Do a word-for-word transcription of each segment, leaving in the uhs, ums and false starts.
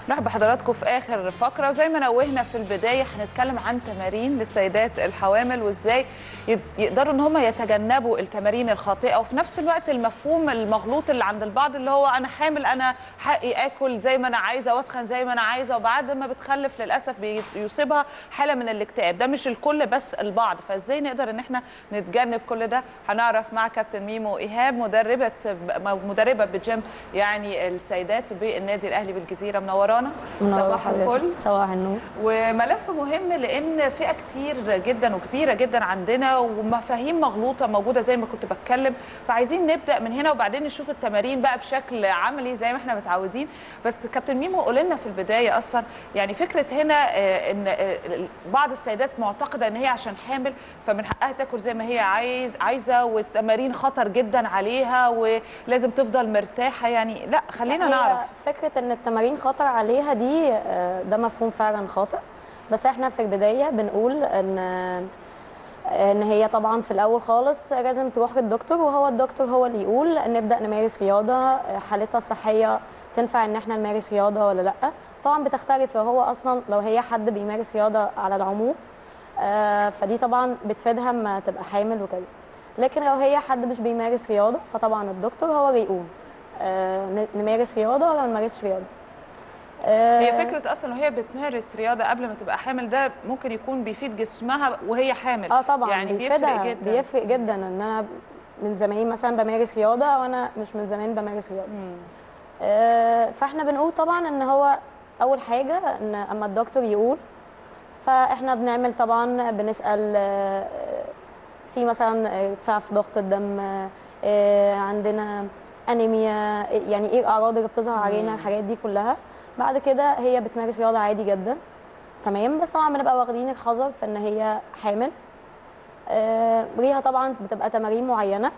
نرحب بحضراتكم في اخر فقره، وزي ما نوهنا في البدايه هنتكلم عن تمارين للسيدات الحوامل وازاي يقدروا ان هم يتجنبوا التمارين الخاطئه، وفي نفس الوقت المفهوم المغلوط اللي عند البعض اللي هو انا حامل انا حقي اكل زي ما انا عايزه واتخن زي ما انا عايزه، وبعد ما بتخلف للاسف بيصيبها حاله من الاكتئاب. ده مش الكل بس البعض، فازاي نقدر ان احنا نتجنب كل ده؟ هنعرف مع كابتن ميمو ايهاب مدربه مدربه بجيم يعني السيدات بالنادي الاهلي بالجزيره. منورانا. صباح الفل. صباح النور. وملف مهم لان فئه كتير جدا وكبيره جدا عندنا ومفاهيم مغلوطه موجوده زي ما كنت بتكلم، فعايزين نبدا من هنا وبعدين نشوف التمارين بقى بشكل عملي زي ما احنا متعودين. بس كابتن ميمو قول لنا في البدايه اصلا يعني فكره هنا ان بعض السيدات معتقده ان هي عشان حامل فمن حقها تاكل زي ما هي عايز عايزه والتمارين خطر جدا عليها ولازم تفضل مرتاحه، يعني لا خلينا نعرف. فكره ان التمارين خطر عليها دي ده مفهوم فعلا خاطئ، بس احنا في البدايه بنقول ان ان هي طبعا في الاول خالص لازم تروح للدكتور، وهو الدكتور هو اللي يقول نبدا نمارس رياضه، حالتها الصحيه تنفع ان احنا نمارس رياضه ولا لا. طبعا بتختلف لو هو اصلا لو هي حد بيمارس رياضه على العموم فدي طبعا بتفيدها اما تبقى حامل وكده، لكن لو هي حد مش بيمارس رياضه فطبعا الدكتور هو اللي يقول نمارس رياضه ولا ما نمارسش رياضه. هي فكره اصلا وهي بتمارس رياضه قبل ما تبقى حامل ده ممكن يكون بيفيد جسمها وهي حامل. اه طبعا يعني بيفرق جدا بيفرق جدا ان انا من زمان مثلا بمارس رياضه وانا مش من زمان بمارس رياضه. آه فاحنا بنقول طبعا ان هو اول حاجه ان اما الدكتور يقول فاحنا بنعمل طبعا بنسال آه في مثلا ارتفاع في ضغط الدم، آه عندنا انيميا، يعني ايه الاعراض اللي بتظهر علينا، الحاجات دي كلها. بعد كده هي بتمارس رياضه عادي جدا تمام، بس طبعا بنبقى واخدين الحذر في ان هي حامل. آه ليها طبعا بتبقى تمارين معينه.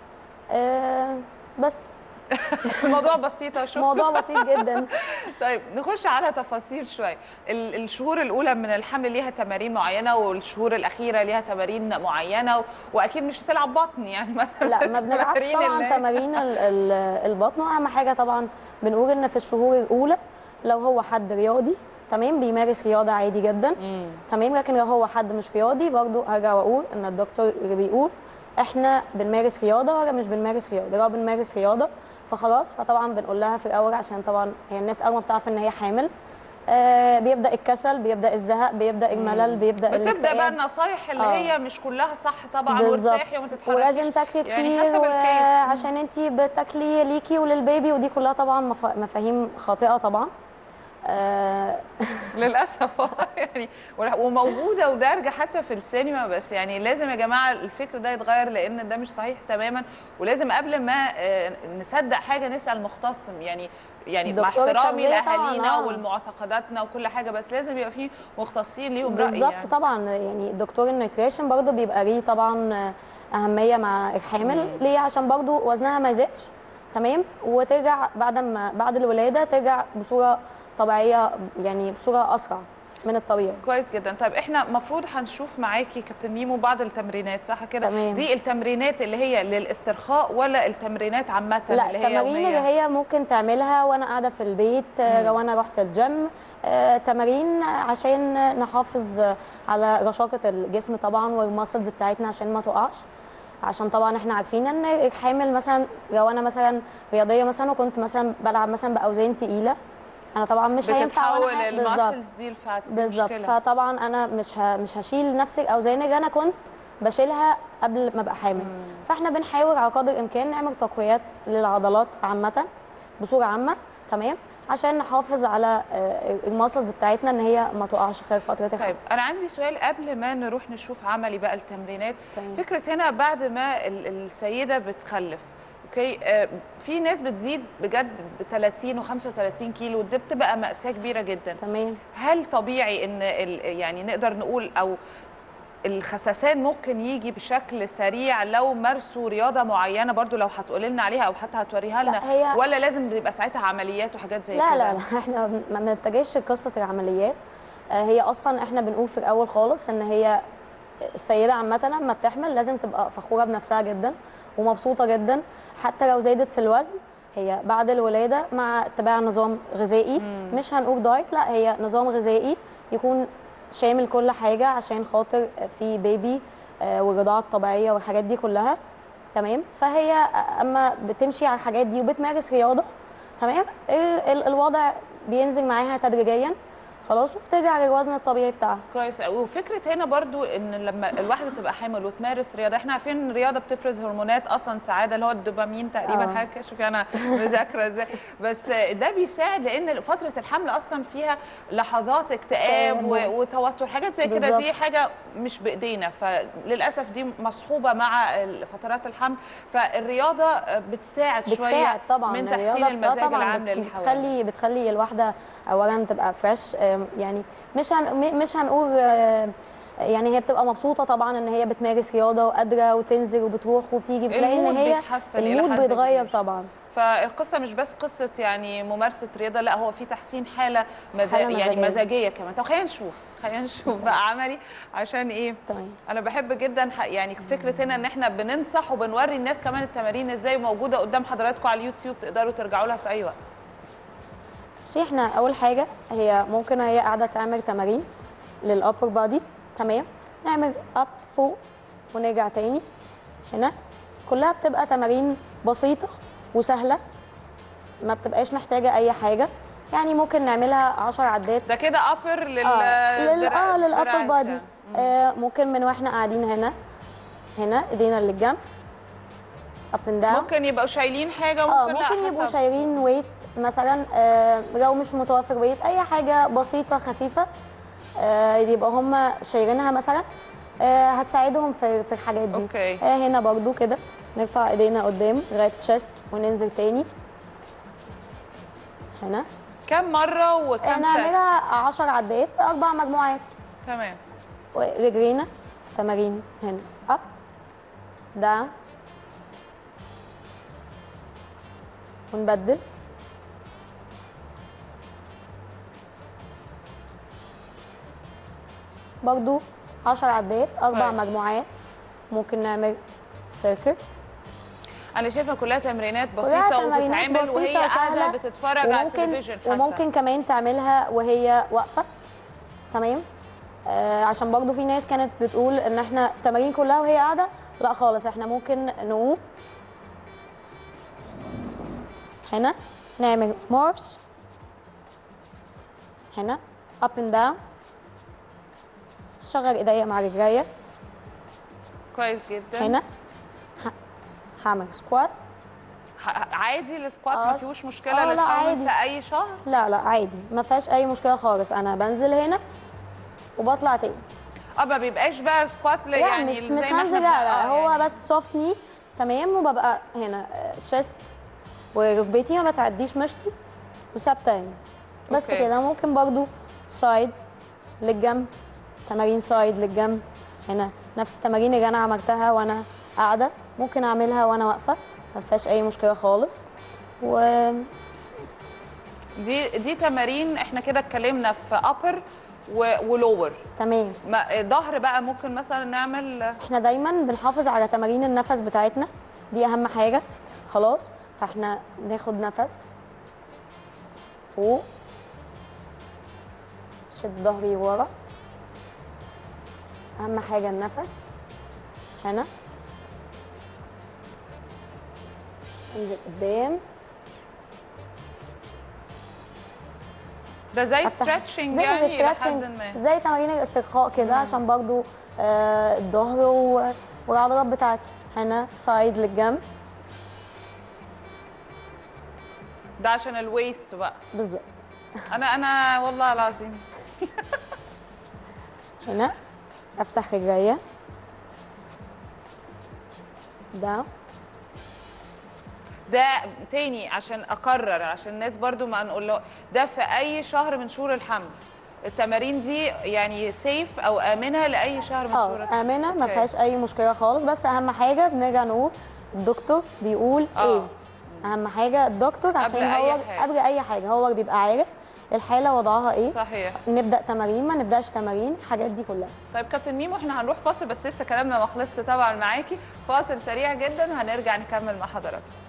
آه بس الموضوع بسيط شفتوا؟ الموضوع بسيط جدا. طيب نخش على تفاصيل شويه. الشهور الاولى من الحمل ليها تمارين معينه والشهور الاخيره ليها تمارين معينه، واكيد مش هتلعب بطن يعني مثلا. لا ما بنلعبش طبعا تمارين البطن، واهم حاجه طبعا بنقول ان في الشهور الاولى لو هو حد رياضي تمام بيمارس رياضه عادي جدا مم. تمام، لكن لو هو حد مش رياضي برضو ارجع واقول ان الدكتور اللي بيقول احنا بنمارس رياضه ولا مش بنمارس رياضه. لو بنمارس رياضه فخلاص فطبعا بنقول لها في الاول، عشان طبعا هي الناس اول ما بتعرف ان هي حامل آه بيبدا الكسل، بيبدا الزهق، بيبدا الملل، بيبدا الاكتئاب. بتبدا بقى النصايح اللي آه. هي مش كلها صح طبعا، وارتاحي وما تتحركيش ولازم تاكلي كتير يعني عشان انت بتاكلي ليكي وللبيبي، ودي كلها طبعا مفاهيم خاطئه طبعا. آه للاسف يعني وموجوده ودارجه حتى في السينما، بس يعني لازم يا جماعه الفكر ده يتغير لان ده مش صحيح تماما، ولازم قبل ما نصدق حاجه نسال مختص يعني يعني مع احترامي لاهالينا آه. والمعتقداتنا وكل حاجه، بس لازم يبقى في مختصين ليهم راي بالظبط يعني. طبعا يعني دكتور النيوتريشن برضه بيبقى ليه طبعا اهميه مع الحامل. مم. ليه؟ عشان برضه وزنها ما يزيدش تمام، وترجع بعد ما بعد الولاده ترجع بصوره طبيعيه يعني بصوره اسرع من الطبيعي. كويس جدا. طيب احنا المفروض هنشوف معاكي كابتن ميمو بعض التمرينات صح كده؟ دي التمرينات اللي هي للاسترخاء ولا التمرينات عامه لا اللي هي التمارين اللي هي ممكن تعملها وانا قاعده في البيت مم. لو انا رحت الجيم. آه تمارين عشان نحافظ على رشاقه الجسم طبعا والماسلز بتاعتنا عشان ما تقعش، عشان طبعا احنا عارفين ان الحامل مثلا لو انا مثلا رياضيه مثلا وكنت مثلا بلعب مثلا باوزان تقيله انا طبعا مش هينفع وانا الماسلز دي الفاتس بالظبط، فطبعا انا مش ه... مش هشيل نفس الاوزان اللي انا كنت بشيلها قبل ما ابقى حامل. مم. فاحنا بنحاول على قدر الامكان نعمل تقويات للعضلات عامه بصوره عامه تمام، عشان نحافظ على الماسلز بتاعتنا ان هي ما تقعش خلال فتره الحمل. طيب انا عندي سؤال قبل ما نروح نشوف عملي بقى التمرينات. طيب. فكره هنا بعد ما السيده بتخلف اوكي آه في ناس بتزيد بجد ب ثلاثين وخمسة وثلاثين كيلو، ودي بتبقى مأساة كبيره جدا تمام. هل طبيعي ان يعني نقدر نقول او الخسسان ممكن يجي بشكل سريع لو مارسوا رياضه معينه برضو لو هتقولي لنا عليها او حتى هتوريها لنا، ولا لازم يبقى ساعتها عمليات وحاجات زي لا كده؟ لا لا احنا ما بنتجهش لقصه العمليات. هي اصلا احنا بنقول في الاول خالص ان هي السيده عامه لما بتحمل لازم تبقى فخوره بنفسها جدا ومبسوطه جدا، حتى لو زادت في الوزن هي بعد الولاده مع اتباع نظام غذائي. مم. مش هنقول دايت، لا هي نظام غذائي يكون شامل كل حاجه عشان خاطر في بيبي آه والرضاعه الطبيعيه والحاجات دي كلها. تمام. فهي اما بتمشي على الحاجات دي وبتمارس رياضه، تمام، الوضع بينزل معاها تدريجيا خلاص وبترجع للوزن الطبيعي بتاعها. كويس قوي. وفكره هنا برضو ان لما الواحده تبقى حامل وتمارس رياضه، احنا عارفين ان الرياضه بتفرز هرمونات اصلا سعاده اللي هو الدوبامين تقريبا. آه. حاجه شوفي انا مذاكره ازاي. بس ده بيساعد لان فتره الحمل اصلا فيها لحظات اكتئاب وتوتر، حاجات زي كده. دي حاجه مش بايدينا، فللاسف دي مصحوبه مع فترات الحمل. فالرياضه بتساعد شويه بتساعد طبعا من تحسين المزاج العام للحوامل. بتخلي بتخلي الواحده اولا تبقى فريش، يعني مش هن مش هنقول يعني هي بتبقى مبسوطه طبعا ان هي بتمارس رياضه وقادره وتنزل وبتروح وبتيجي، بتلاقي ان هي المود بيتغير طبعا. فالقصه مش بس قصه يعني ممارسه رياضه، لا هو في تحسين حاله, مزا... حالة يعني مزاجيه, مزاجية كمان. طب خلينا نشوف خلينا نشوف بقى عملي عشان ايه. طيب. انا بحب جدا يعني فكره هنا ان احنا بننصح وبنوري الناس كمان التمارين ازاي موجوده قدام حضراتكم على اليوتيوب، تقدروا ترجعوا لها في اي وقت. بصي احنا اول حاجه هي ممكن وهي قاعده تعمل تمارين للابر بادي. تمام. نعمل اب فوق ونرجع تاني هنا. كلها بتبقى تمارين بسيطه وسهله، ما بتبقاش محتاجه اي حاجه. يعني ممكن نعملها عشر عدات. ده كده ابر لل اه لل اه للابر بادي. آه ممكن من واحنا قاعدين هنا هنا ايدينا للجنب اب اند داون. ممكن يبقوا شايلين حاجه وممكن اه ممكن يبقوا شايلين ويت مثلا. آه لو مش متوفر ويت اي حاجه بسيطه خفيفه آه يبقى هم شايلينها مثلا، آه هتساعدهم في في الحاجات دي. اوكي. آه هنا برضو كده نرفع ايدينا قدام لغايه تشست وننزل تاني هنا. كم مره وكم ساعه؟ نعملها عشر عدات اربع مجموعات. تمام. ورجلينا تمارين هنا اب داون ونبدل. برضو عشر عدات اربع طيب. مجموعات. ممكن نعمل سيركل. انا شايفه كلها تمرينات بسيطه وبتتعمل وهي قاعده بتتفرج على التلفزيون حتى. وممكن كمان تعملها وهي واقفه. تمام. آه عشان برضو في ناس كانت بتقول ان احنا التمارين كلها وهي قاعده، لا خالص، احنا ممكن نقوم هنا نعمل مارش هنا اب اند داون. شغل ايديا مع رجليا. كويس جدا. هنا هعمل سكوات عادي. السكوات آه. ما فيهوش مشكله آه للحمل في اي شهر؟ لا لا عادي ما فيهاش اي مشكله خالص. انا بنزل هنا وبطلع تاني. اه ما بيبقاش بقى سكوات يعني مش مش هنزل، لا لا هو يعني. بس سوفت ني. تمام. وببقى هنا شيست وركبتي ما بتعديش مشطي وثابته هنا بس كده. ممكن برضو سايد للجنب، تمارين سايد للجنب هنا. نفس التمارين اللي انا عملتها وانا قاعده ممكن اعملها وانا واقفه، ما فيهاش اي مشكله خالص. و دي دي تمارين احنا كده اتكلمنا في ابر ولور. تمام. ظهر بقى ممكن مثلا نعمل. احنا دايما بنحافظ على تمارين النفس بتاعتنا، دي اهم حاجه خلاص. فاحنا ناخد نفس فوق، شد ظهري ورا، اهم حاجه النفس هنا. انزل قدام. ده زي ستريتشنج يعني الى حد ما، زي تمارين الاسترخاء كده عشان برضو آه الظهر والعضلات بتاعتي. هنا سايد للجنب. ده عشان الويست بقى. بالظبط. انا انا والله العظيم هنا افتح رجليا ده ده تاني عشان اقرر، عشان الناس برضو ما نقول له ده في اي شهر من شهور الحمل. التمارين دي يعني سيف او امنه لاي شهر من شهور الحمل؟ اه امنه ما فيهاش اي مشكله خالص. بس اهم حاجه بنرجع نقول الدكتور بيقول أوه. ايه. اهم حاجه الدكتور عشان قبل هو أي قبل اي حاجه هو بيبقى عارف الحاله وضعها ايه. صحيح. نبدا تمارين ما نبداش تمارين، الحاجات دي كلها. طيب كابتن ميمو احنا هنروح فاصل بس لسه كلامنا ما خلصش طبعا معاكي. فاصل سريع جدا وهنرجع نكمل مع حضراتكم.